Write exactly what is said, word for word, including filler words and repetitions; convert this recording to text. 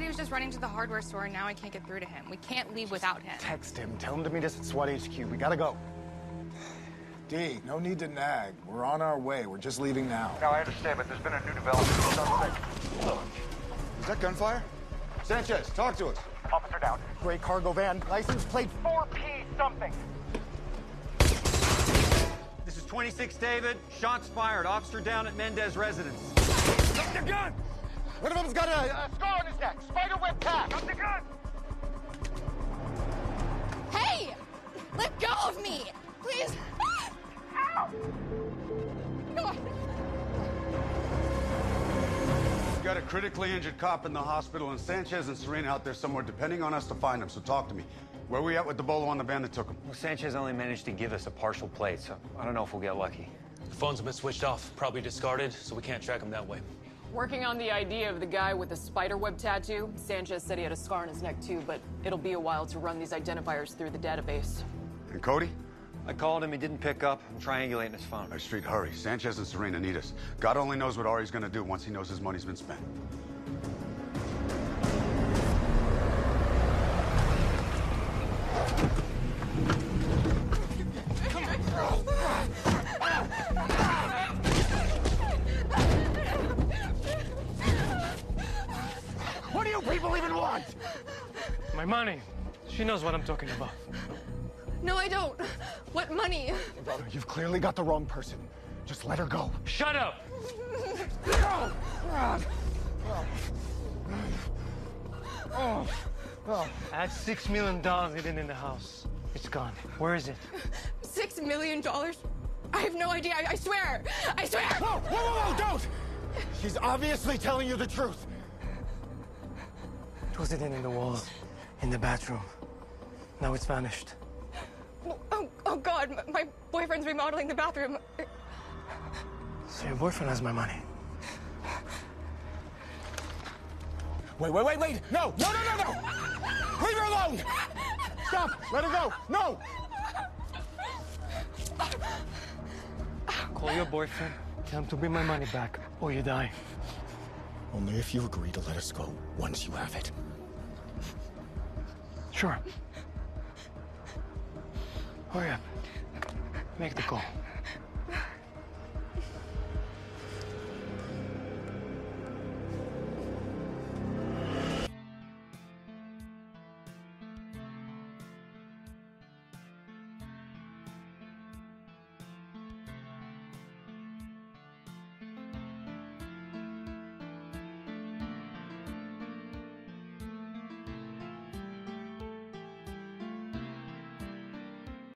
said he was just running to the hardware store, and now I can't get through to him. We can't leave without him. Text him. Tell him to meet us at SWAT H Q. We gotta go. D, no need to nag. We're on our way. We're just leaving now. Now, I understand, but there's been a new development. Is that gunfire? Sanchez, talk to us. Officer down. Gray cargo van. License plate. four P something. This is twenty-six David. Shots fired. Officer down at Mendez residence. Drop the gun! One of them's got a... A scar on his neck. Spiderweb pack. Drop the gun! Hey! Let go of me! Please! Ow! God. We've got a critically injured cop in the hospital, and Sanchez and Serena out there somewhere depending on us to find him, so talk to me. Where are we at with the bolo on the van that took him? Well, Sanchez only managed to give us a partial plate, so I don't know if we'll get lucky. The phones have been switched off, probably discarded, so we can't track him that way. Working on the idea of the guy with the spiderweb tattoo. Sanchez said he had a scar on his neck too, but it'll be a while to run these identifiers through the database. And Cody? I called him, he didn't pick up. I'm triangulating his phone. All right, Street, hurry. Sanchez and Serena need us. God only knows what Ari's gonna do once he knows his money's been spent. What do you people even want? My money. She knows what I'm talking about. No, I don't. What money? You've clearly got the wrong person. Just let her go. Shut up! I had six million dollars hidden in the house. It's gone. Where is it? Six million dollars? I have no idea. I, I swear. I swear. Whoa, whoa, whoa, whoa, don't! She's obviously telling you the truth. It was hidden in the wall, in the bathroom. Now it's vanished. Oh, oh God, my, my boyfriend's remodeling the bathroom. So your boyfriend has my money. Wait, wait, wait, wait! No, no, no, no, no! Leave her alone! Stop! Let her go! No! Call your boyfriend. Tell him to bring my money back, or you die. Only if you agree to let us go once you have it. Sure. Hurry up. Make the call.